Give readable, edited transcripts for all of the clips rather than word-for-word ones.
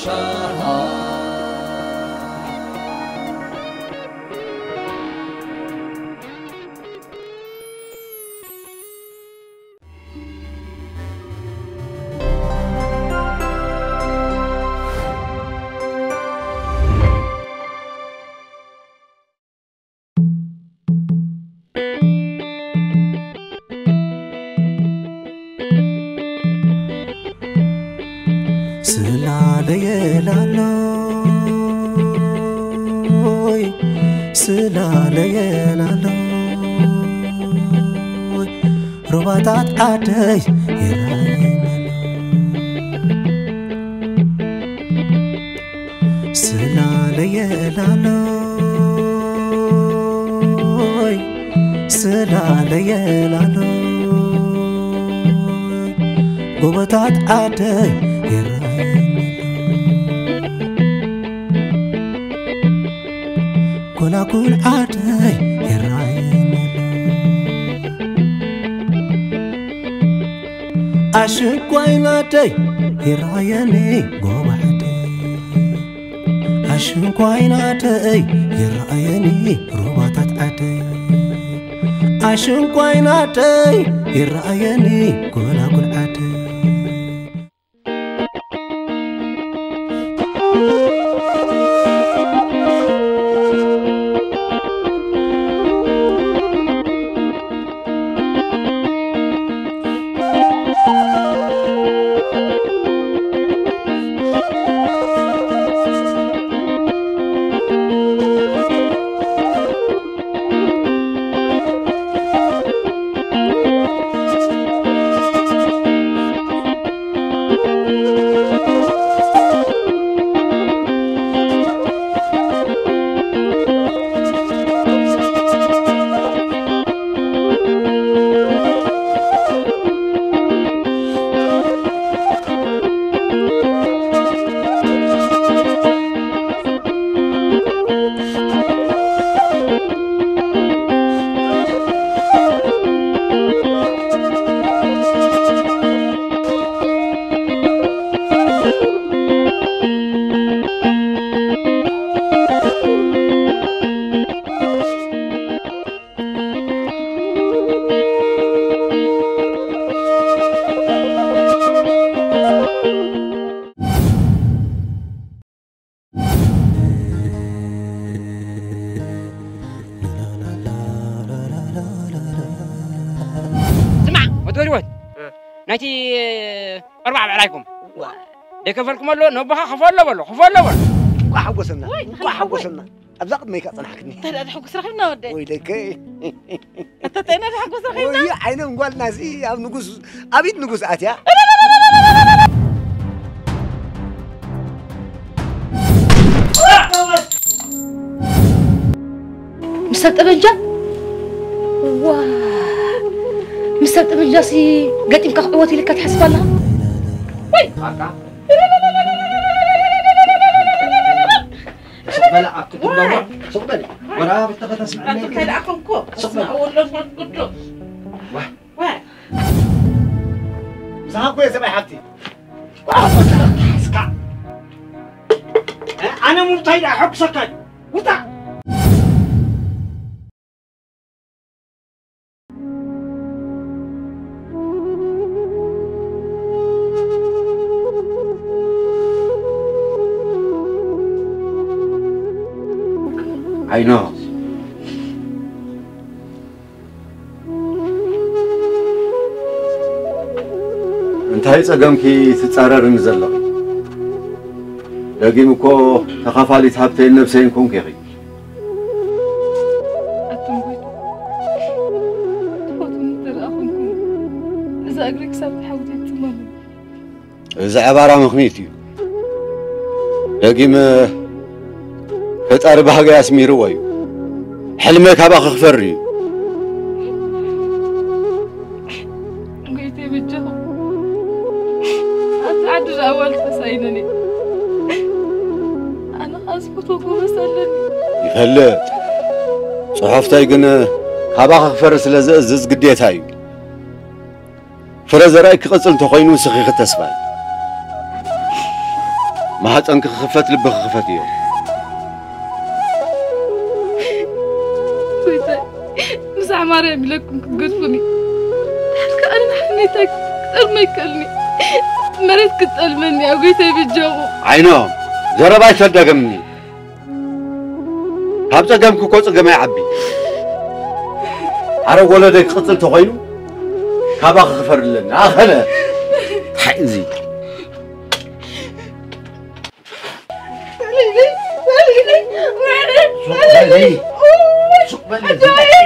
رباطات عدي سلالي لالوي سلالي لالوي رباطات عدي كنا كل عدي عشق ويناتي يرايني قوعدي عشق ويناتي يرايني رباطات عدي عشق ويناتي يرايني كل عدي ناتي أربعة عليكم. دكفلكم الله نبها خفوا بلو خفوا بلو. وحوسنا وحوسنا. أبزق ما يكسر حكني. ترى الحق سرحنا وده. ويلك. أنت تينا الحق سرحنا. ويا عينه نقول ناسي أب نقص أبيت نقص أتيا. مسات أبنجا. واه. مسات أبنجا سي قديم كقوتي لك تحسب لها. وي. بلا أكتب صقبل ورا بتبغى تسمع مني كده أكون كو اسمع والله ما تقول واه زهقوا يا سبع حبتي أنا مبتعد أحب سكت وطع I know. أنت هاي سجمكي تتصارر نزلق. لكن مكو تخافالي تحبتين نفسين كون كذي. أتمنى. تفوتون ترى أخونكم. إذا أقولك سبت حاولت تمام. إذا عبارة مخنيتي. لكن هتقرب حاجة اسمي روي حلمك هبقى خفري قلتي بالجو أتعدج أول تسعينني أنا أصبت وسلني يفلت صحفتي قلنا هبقى خفر سلازز قديتاي فرز رايك قصل تخينو سخيخ تسباي ما هتنك خفت لبخ خفت يوم ويتا مس عمارة يملككم كقصفني حتى أنا حنيتك كتر ما يكلني مريت كتقل مني أو قيتي بالجو عينهم زربا يصدق مني هابتا قمكو كوص قما يعبي عرق ولدك قتل تغينو كابا غفر لنا أخلا حيزي سوق بالي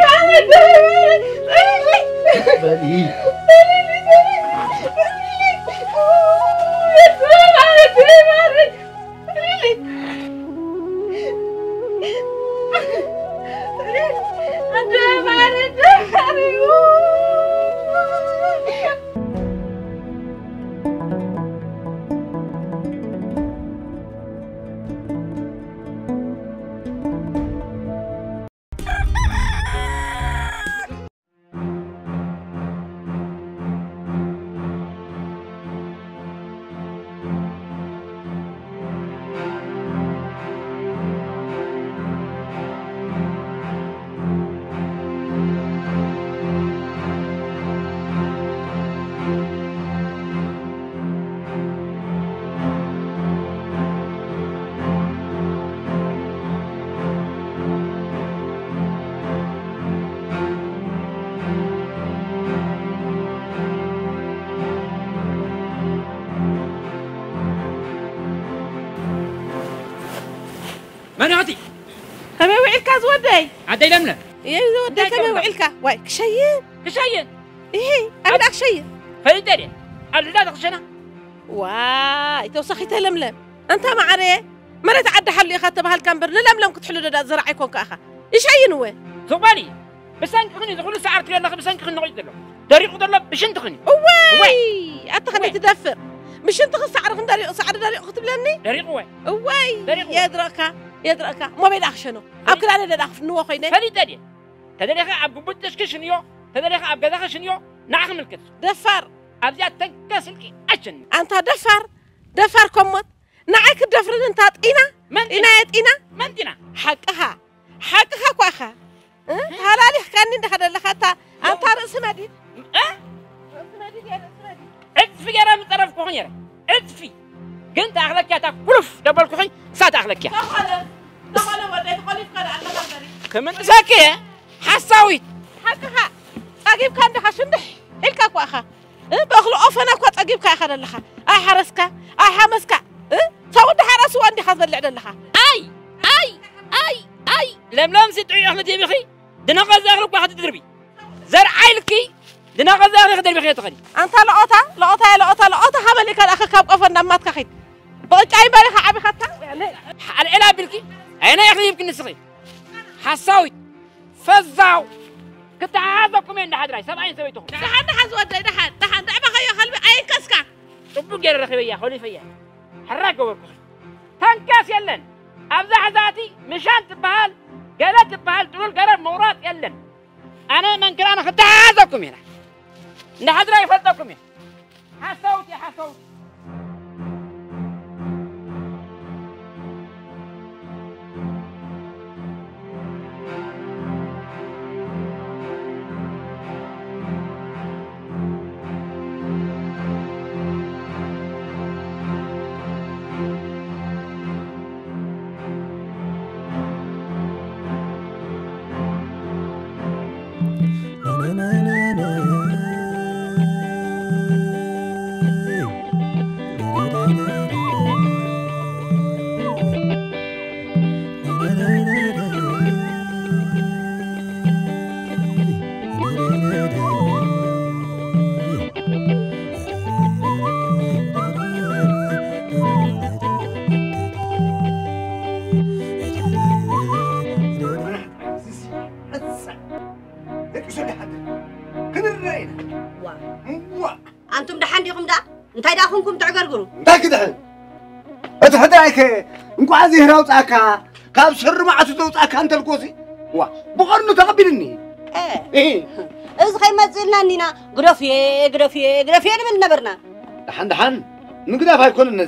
من عطي كما وعلك زودي عدي لمنا يا زودي كما وعلك واي كشين ايه انا كشين فايدري لا تخشنا واي توسخي تلملم انت ما عري ما نتعدى حل يخاطب هالكمبر لملم كنت حلو دا زرع يكون كاخا ايش عين هو زباني بس انك خني تقول ساعه يلا بس انك خني نقيد له طريق ضل بش انت خني واي انت خني تدفر مش انت سعر خن داري سعر داري اختب لني طريق واي يدرك ما بيدخشنو اكل انا داخ نو خوينه فلي تدري اب بدش كشنيو تدري اب غدا كشنيو نعم الكس دفر ابدا تنكسلكي اجن انت دفر كمت نعك دفرن انت طينا من طينا منتنا حقها كواخا هلالي كاني دخل لختا انت راس مديد راس مديد يا راس مديد ادفي يا رام طرف كوخنيره ادفي كنت اخلك يا تكلف دبل كوخن سات اخلك يا دخل وديت خليف قال على مقدري كمان ساكي حساويت حقها اجيب كان دخشندح الكا كواخا باخلو افنا كو تجيب كا اخذ لها اي حرسك اي حمسك سود حرس واندي خذل لعد لها اي لملام ستعي اخلي دي بخي دنا غزاغلك واحد تدربي زرعي لكي دنا غزاغلك تدربي خي تخني انت لقطه حملك الاخ كاب قفنا ما تخيت بقى اي بالك عبي خدتها يعني العب بالكي انا يا اخي يمكن نسخي حساويت فزاو كنت عايزكم من حد سبعين سويتهم دحن حز ودي دحن دعبه خيو خلبي اي كسكا طبو غير رخيبيا خولي فيا حراكو وركو تنكاس يلن ابزح ذاتي مشان تبهال قالت تبهال تقول قرار مورات يلن انا من كان كنت عايزكم هنا لحد راي فلتكم هنا حسوت أنتم دحين ديكم دا انتي داخلكم تعقرقروا انتي كده اتهداك انكو عزي هراو تاكا كاب سر ما عتو تاكا انت الكوسي وا بقرنو تقبلني ايه إذا خي ما تزلنا نينا غرفيه من نبرنا دحن نقدر هاي كل النزي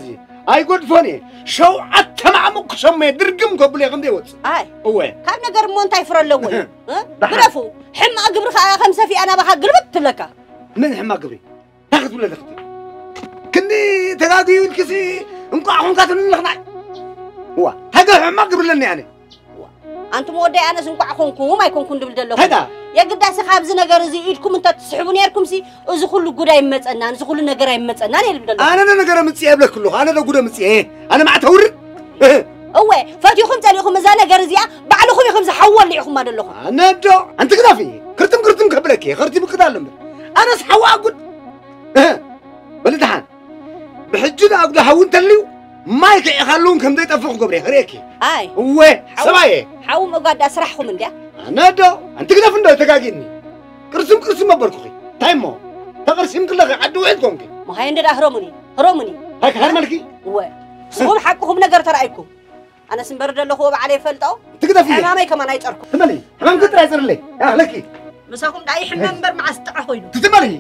أي قد فوني شو عتمعمك سمي درقم قبل يا غمدي وص أي هو كم نجار مونتا يفر اللون برافو حم أقبر خمسة في أنا بخا قلبت لك من حما قبري تاخذ ولا تختي كني تغادي والكسي انقع هون كاتن لخنا هو هذا حما قبر لنا يعني أنتم ودي أنا سنقع أخونكم ما يكون كندبل دلهم هذا يا قداس خابز نجار زي إيدكم أنت تسحبون ياركم سي إذا كل جودة يمت أنا إذا كل نجار يمت أنا اللي بدل أنا نجار متسي قبل كله أنا لو جودة متسي إيه أنا ما أتورد هو فاتيكم تاريخكم مزانا جارزيا بعلكم يخمس حول ليكم ما دلهم أنا دو أنت كذا في كرتم قبلك يا خرتي بكذا أنا سحوا أقول بلدحان بحجنا أقول هون تليو ما يخلون كم ده يتفقوا قبري هريكي أي هو سباية حاول ما قاعد أسرحهم من ده أنا دو أنت كذا فندق تكاجيني كرسم ما بركوخي تايمو تقرسم كله عدو عندكم كي ما هي عندنا هرمني هاك هرملكي هو سهم حقهم نجار ترأيكم أنا سنبرد له هو بعليه فلتو أنت كذا فيه أمامي كمان هيتركوا تملي حمام كنت رايزر لي أهلكي مساكم داي حمام بر مع استعخوينو تملي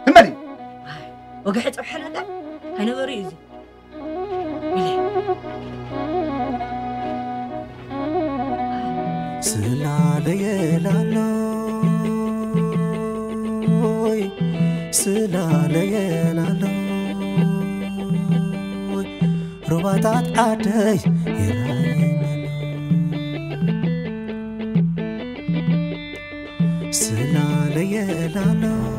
وقحت بحنا ده أنا بريزي سلالي لالوي سلالي لالوي رباطات عدي يراينا سلالي لالوي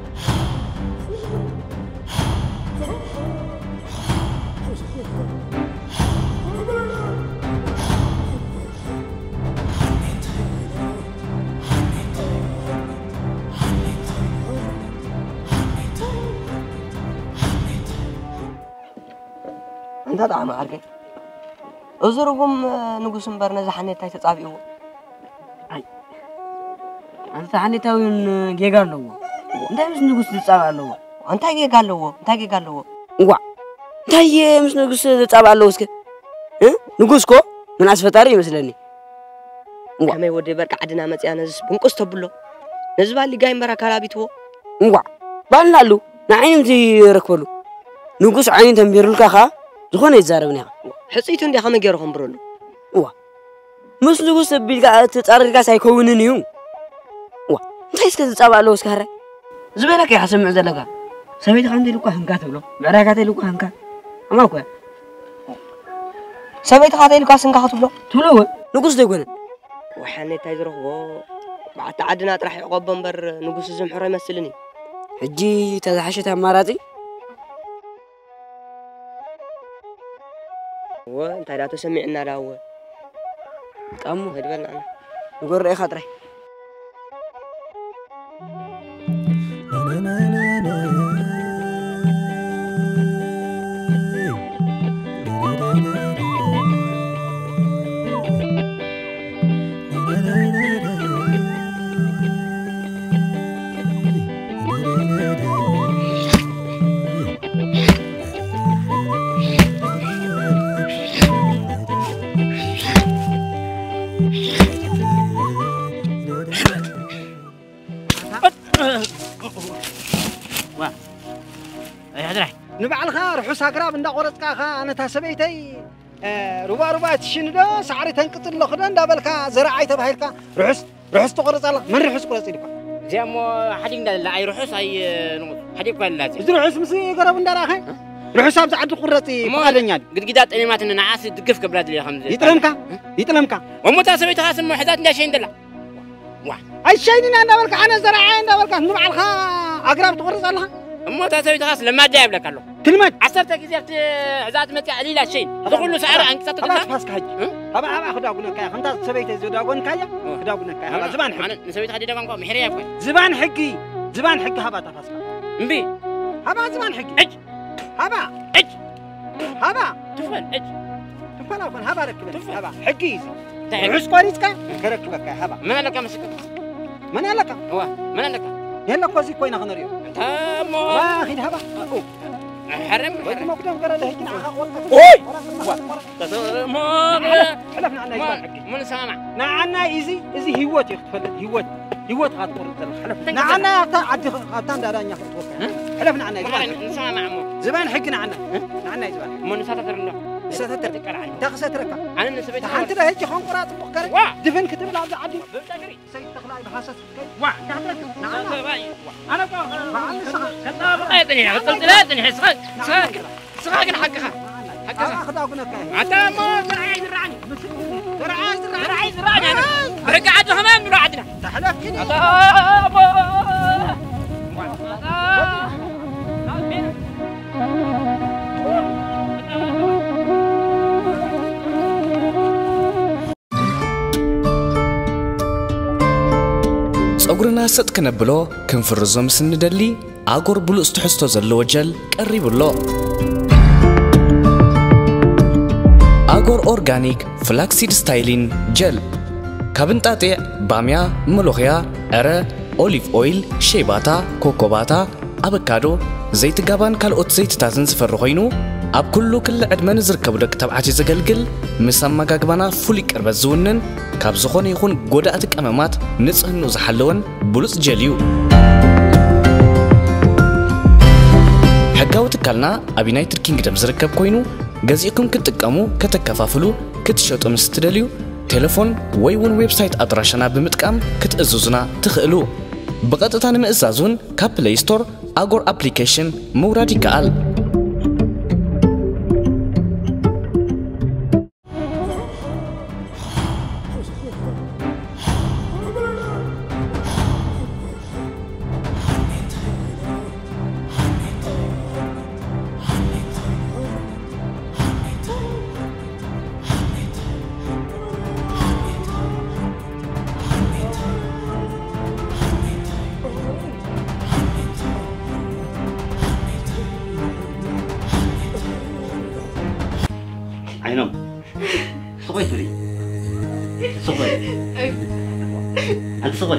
أنت طعم عارك أزوركم نقص مبرنا زحني تاي تتصابيو أي أنت حني تاوين جيجالو أنت مش نقص تتصابالو أنت جيجالو وا تاي مش نقص تتصابالو اسك نقصكو من أسفتاري مثلني وا كما يودي برك عدنا متي أنا بنقص تبلو نزبال اللي جاي مرا كلابيتو وا بالنالو نعيم زي ركبلو نقص عين تنبيرلك خا زخونه يزاربني حصيتو اندي خما غيرهم برلو وا مس نقص بيلك تطارلك سايكوننيو وا انت اسك تصابالو اسكاره زبينك يحسمع زلك سبيت عندي لكو هنكا تبلو بعراكاتي لكو هنكا اماكو سبيت خاطي لكو سنكا تبلو تبلو نقص ديغون وحني تايزرو بعد عدنا طرح يقوب بنبر نقص زمحره يمثلني حجي تزحشت اماراتي وانت لا تسمعنا لا هو قامو هدبلنا انا نقول رأي خاطري نبع الخار حس أقرب من دقورت كاخا أنا تحسبيتي ربا تشندو سعري تنقطن لخدن دابلكا زرعي تبهيلكا رحس تقرص الله من رحس قرص لك زعما حدين لا أي رحس أي نقط حديك ولا لازم إذا رحس مسي قرب من دراخي رحس أبز عد قرصي ما أدنياد قد قدات أنا ما تنا عاصي تقف كبلاد لي خمسة يتلمكا ومو تحسبيت خاص محدات لا شيء دلا أي شيء أنا دابلكا أنا زرعي دابلكا نبع الخار أقرب تقرص الله أمو تسوي تخاص لما جايب لك الله كلمة عصرت كذا عزات متى عليلا شيء تقول له سعر عنك ستة خلاص فاسك هاي هبا خد أقول لك أنت سويت زود أقول كايا خد أقول لك هبا زبان حق أنا نسوي تحديدا كم محرية كوي زبان حقي هبا تفاسك مبي هبا زبان حقي إج هبا تفعل أكون هبا ركبت هبا حقي عش كويسكا كركبك هبا ما لك مسك من لك هو من لك يلا كوزي كوينا خنريو تمام ما أخذ هبا حرم ما كنت أفكر ده هيك أوي ما حلفنا عنا يزبان من سامع نعنا إزي هيوت يختفل هيوت هات قرط حلفنا نعنا عد خاتان دارانيا خطوة حلفنا عنا نسمع معمو زمان حقنا عنا عنا زمان مو نساتر له ستتر تقرعني تاخذ تركا انا نسبت حتى لا هيك خون قرات بكر دفن كتب لا عادي بتقري سيد تخلاي بحاسس وا انا معنا خطاب قيدني قلت لا تني سخاق حقها اخذ كاي عتا ما رعاي زرعني انا رقعت همام من عندنا تحلف كده صغرنا ست كنبلو كنفرزو مسندلي አጎር ብሉስ ትሕስቶ ዘለዎ ጀል ቀሪብሎ አጎር ኦርጋኒክ ፍላክሲድ ስታይሊን ጀል ካብንጣጤ ባሚያ መሎኽያ አረ ኦሊቭ ኦይል ሼባታ ኮኮባታ አበካዶ ዘይት ጋባን ካልኦት ዘይትታትን ዝፈር ኮይኑ ኣብ ኩሉ ክል ዕድመን ዝርከቡ ደቂ ተባዕትዮ ዘገልግል ምስ ኣመጋግባና ፍሉይ ቅርበት ዝውንን ካብ ዝኾነ ይኹን ጎዳእቲ ቀመማት ንጽህንኡ ዝሓለወን ብሉጽ ጀል እዩ ሕጋዊ ትካልና ኣብ ዩናይትድ ኪንግደም ዝርከብ ኮይኑ ገዚእኩም ክትጥቀሙ ከተከፋፍሉ ክትሸጡ ምስ ትደልዩ ቴሌፎን ወይ ውን ዌብሳይት ኣድራሻና ብምጥቃም ክትእዝዙና ትኽእሉ ብቐጥታ ንምእዛዙን ካብ ፕሌይ ስቶር አጎር አፕሊኬሽን መውራድ ይከኣል عينهم صغير لي صغير أنت صغير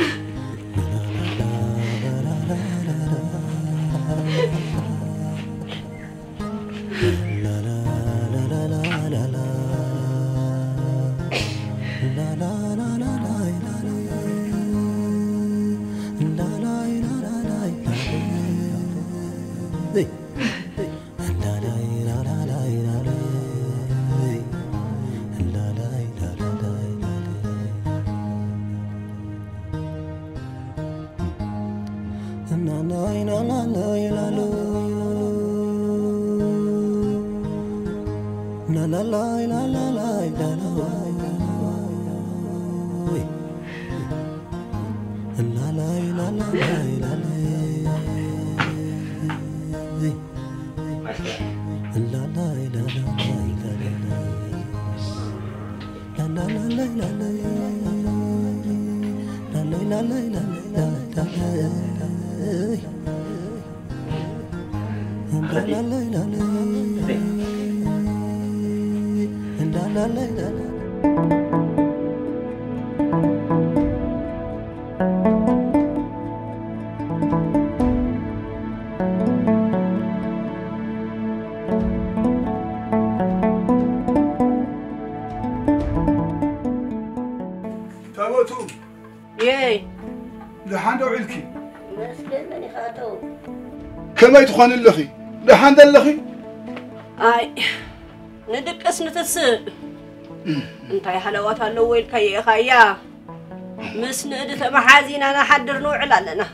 كما يتخون اللخي لحان ذا اللخي اي ندقس نتسب انت يا حلوات اللويل كي خيا مسند تبحازين انا حدر نوع لنا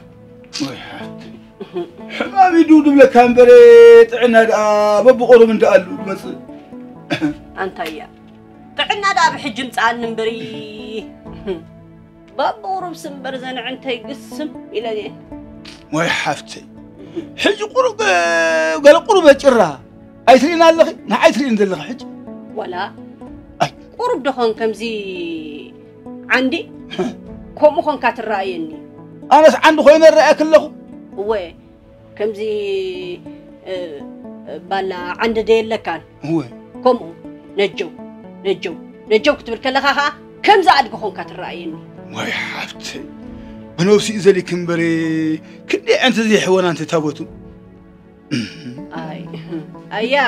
حمامي دودم لك كامبريت عنا ببقرو من تقلو بس انت يا طعنا دا بحجم صان نمبري ببقرو بسنبر زنع انت يقسم الى دي وي حفتي حج قرب قال قرب جرا ايثرين الله نعيثرين ذل حج ولا اي قرب دخون كمزي عندي كم كون كاترايني انا عندي خوين الرايك له هو كمزي بالا عند ديل لكان هو كم نجو كتب لك كم زاد كون كاترايني وي حفتي بنوسي إذا كمبري كني أنت زي حوان أنت تابوتو أي أيا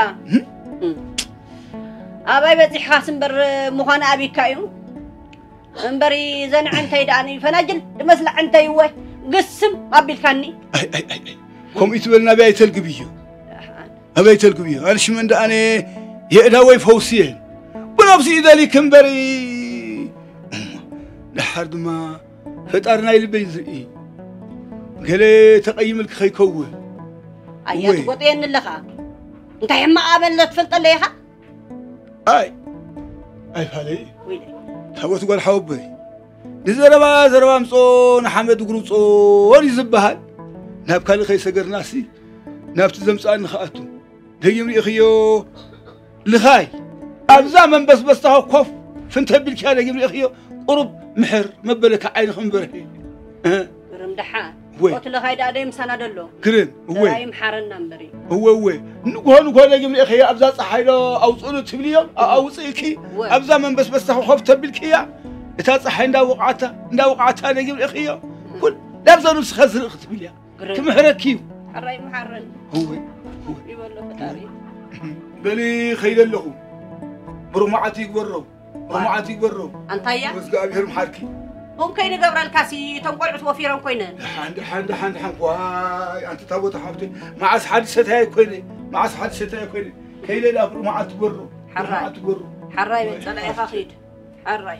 أبي بزي حاسم بر مخان أبي كايو انبري زن عنتي داني فنجل مثل عنتي وي قسم أبي الكاني أي كم يتبلنا بيت القبية أبيت القبية أنا شو من ده أنا يقدر يفوسين بنفسي إذا لي كمبري لحد ما فترنا يلبي زرقي قال تقيم الخي كوه أيات قطين اللخا أنت حما قابل لا تفلت عليها أي فالي تبغى تقول حبي زربا مصون حمد قروصون يزبهال ناب كان خي سجر ناسي ناب تزمصان خاتو ديمري اخيو لخاي ابزا من بس تاو كوف فنت بالك هذا يمري اخيو قرب محر مبلك عين خنبره رمدحان قلت له هيدا دايم سنادلو كرين هو دايم حرنا نبري هو نقول يمري اخيو ابزا صحيلو او صلو تبليو او صيكي ابزا من بس تاو خوف تبلك يا تاصحي ندا وقعتها نجيب اخيو كل لابزا نفس خزر اخت بليا تمحركيو حراي محرن هو يقول له فتاري بلي خيل له برمعتي يقرو برمعتي يقرو انتيا وزقا بير محركي هم كاين قبر الكاسي تنقلعت وفيران كوينن حند واي انت تابوت حبتي مع حادثتها كوينه مع حادثتها كوينه كيل لا برمعتي يقرو حراي حراي من طلع خاخيد حراي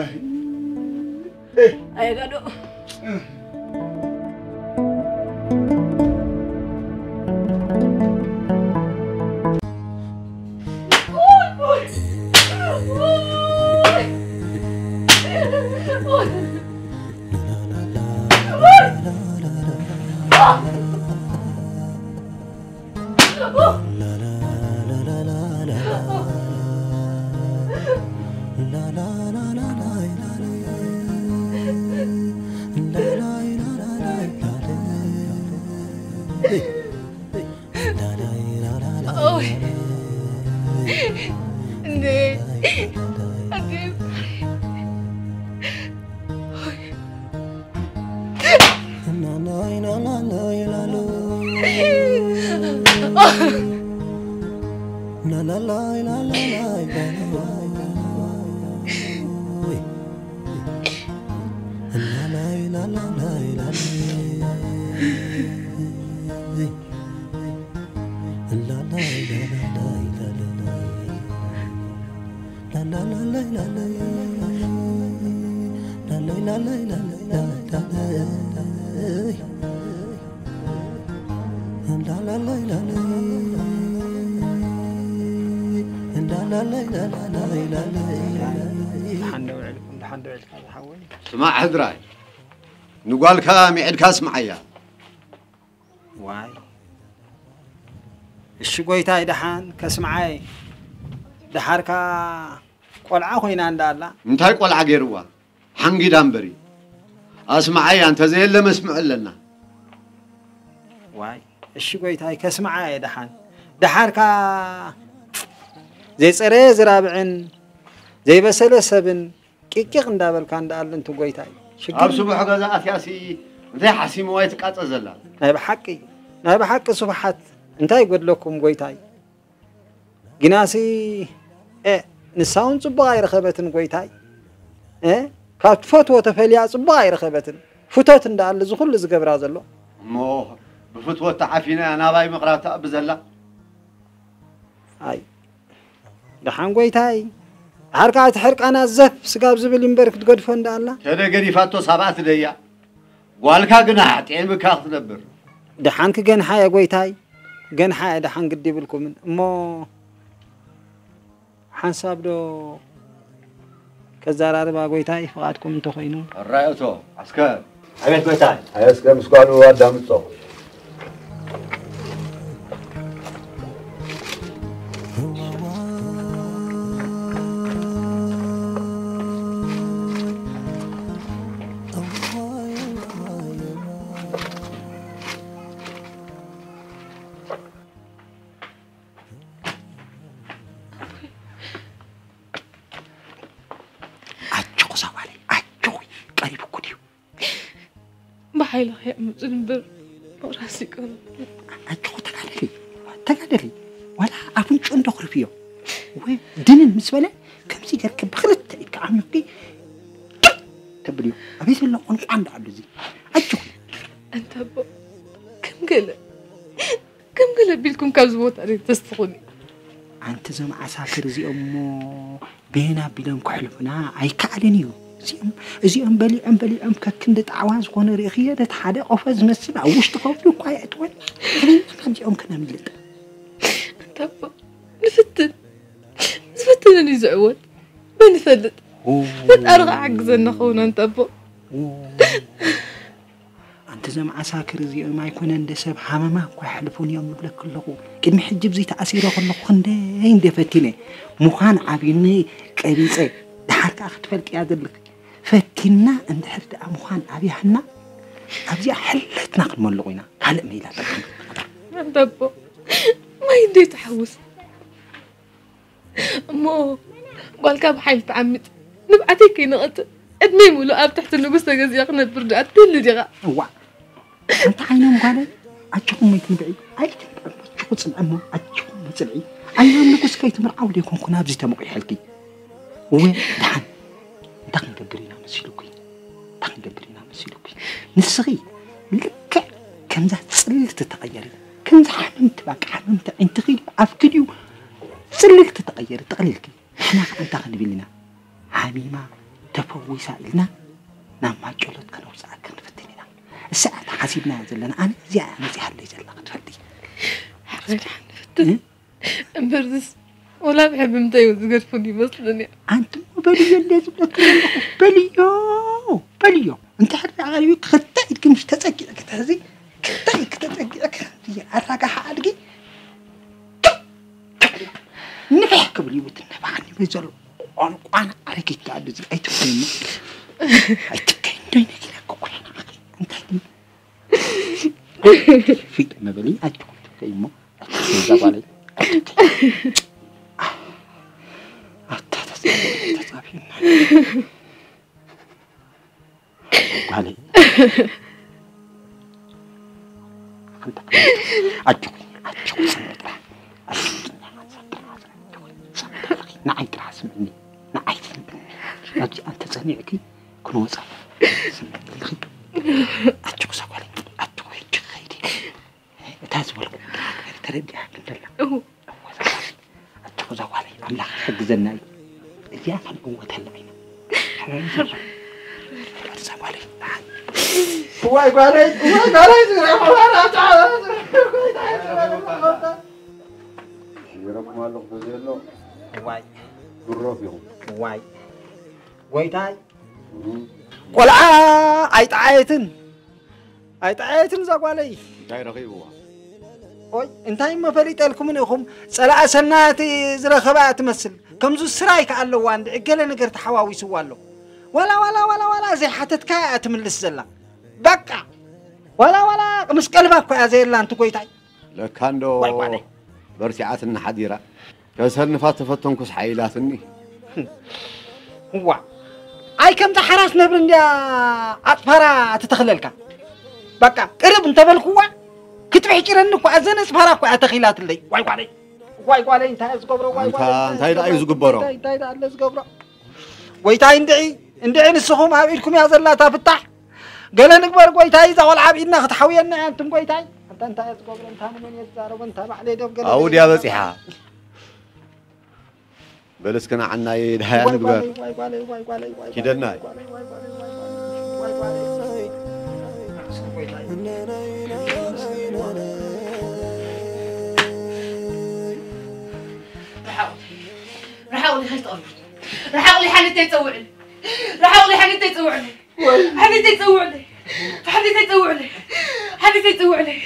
ايه قالوا سمع حدراي نقول كام يعد كاس معايا واي الشقويتاي دحان كسمعاي دحاركا قلعه خوينا اندالا انتي قلعه غيروا حنقي دامبري اسمعاي انت زي اللي مسمع لنا واي الشقويتاي كسمعاي دحان دحاركا زي صري زرابعن زي بسلسبن كيكيق اندابلكا اندال انت قويتاي اب صبح غزا اتياسي زي حسيم واي تقاص زلا ناي بحق صبحات انتي يقول لكم قويتاي جناسي نساون صبغا يرخبتن قويتاي كات فتوى تفليا صبغا يرخبتن فتوت اندال زخل زغبرا زلو مو بفتوى تعافينا انا باي مقراتا بزلا اي دحان قويتاي حركات حرق انا زف سقاب زبل ينبرك تقدفو اندالا كده غريفاتو سبعت ديا قالكا غنا طين بكاخ تدبر دحانك جنحا يا قويتاي جنحا دحان قدي بالكم مو حنساب دو كزارار با قويتاي فقاتكم انتو خينو الرايتو عسكر عبيت قويتاي عسكر مسكانو ادامصو بحيل يا مزنبر وراسي كون تقدري ولا افنچ اندخر فيو وي دين مسوله كم سيجر كبخلت كعمقي تبريو ابيت الله ان عند عبد زي اجو انت كم قال قال بيلكم كازبوت أريد تستخوني أنت زم عساكر زي أمو بينا بيلهم كحلفنا أي كعلنيو زي أم ككندت عواز كون ريخية ده حدا قفز مسنا وش تقولوا قايت وين كان زي أم كنا ملت تبا نفتن اللي زعوت ما نفلت أرغى عجزنا خونا نتبا أنت زم عساكر زي ما يكون عند سب حمامة ويحلفون يوم بلا كله كلمة حجب زي تأثيره خلنا خندين دفتينه مخان عبيني كريسة ده حركة أخذ فلك يا دلك فتنا عند حرد مخان عبي حنا عبي حلتنا قد ملقينا هلا ميلا تبا ما يدي تحوس أمو قال كاب حيل تعمد نبعتك نقطة أدمي مولو أب تحت النقصة جزء يقنا البرد أتل دي غا وا أنت عينهم قالوا أتشوفهم يتنبعي أي تشوف سمعهم أتشوفهم مسمعي عينهم نقص كيت من عودي يكون كنا بزيت مقي حلقي وين دحن قبرينا مسيلوكي نسغي لك كم ذا تسلك تتغيري كم ذا حممت أنت غير أفكريو تسلك تتغيري تقللكي إحنا أنت غنبي لنا حميمة تفوي سائلنا نعم ما جلت كانوا ساعة كان فتنينا الساعة حاسبنا زلنا أنا زي حلي زلنا تفدي حرج فتن أمبرز ولا بحب متى يوزقرفوني مثلني أنت بليو لازم لك بليو أنت حرج على يوك خطأك مش تسكي لك تهزي تسكي لك هي أراك حالك نفحك بليو تنبعني بيزلو أنا أريك تعد زي أي تفهم أي تكين كذا كوكو أنت في ما بلي أتوقع كيمو أتوقع علي أتتصابين علي أتوقع نعيت راس مني نعيت نجي أنت زنيعكي كن وصل سمعت أتشوف سوالي أتشوف خيري تازول تردي حق الله أتشوف سوالي أملاك حق زناي يا أخي قوة هالعين سوالي واي قالي يرب مالك بزيلو واي بالرفيق واي تاي ولا عيتن زقالي جاي رقيبوا اوي انتي ما فريت لكم انكم صلاة سناتي زرخبا تمثل كمزو سرايك علو عند عقله نجر تحواوي سوالو ولا زي حتتك اتملس زلا بقى ولا مش قلبك يا زي اللي انت كويتاي لكاندو برسعاتنا حديره كسر نفات تفتنكس حيلاتني هو اي كم تحراس نبر انديا اطفرا تتخللك بقى قرب انت بالكوا كتبحكيرنكو ازن اسفراكو اتخيلات لي واي قالي انت ازغبرو انت لا يزغبرو انت لا ازغبرو ويتاي اندعي نسخوم عبيدكم يا زلاتا فتح قال نكبر قويتاي زول عبيدنا ختحوينا انتم قويتاي انت ازغبرو انت من يزارو انت بعلي دب قال اود يا بصيحه بلس كنا عنا يدها نكبر كيدنا رحاولي هاي تقول رحاولي حنتي تسوعني رحاولي حنتي تسوعني حنتي تسوعني حنتي تسوعني حنتي تسوعني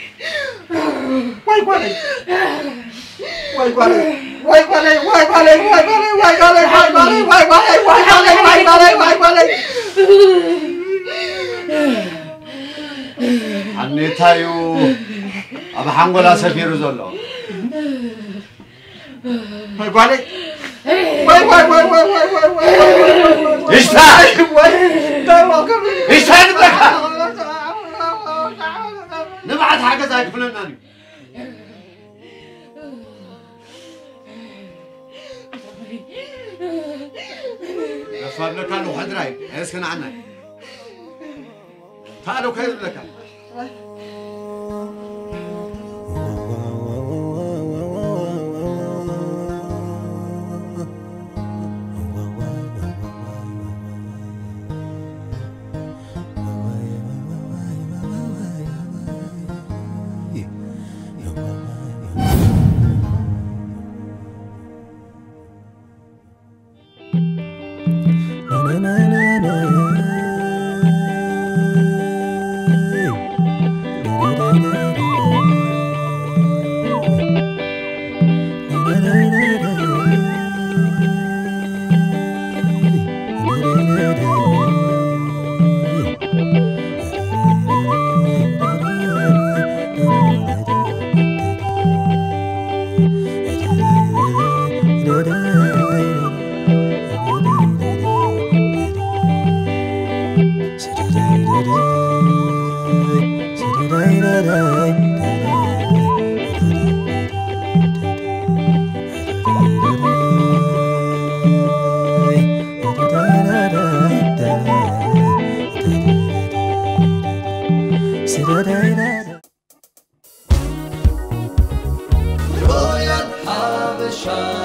حنيتايو أبا حنقولها سفير زولو نبعت حاجة زي فلان صار كانوا حدراي اسكن عنا تعالوا كيف لك شاء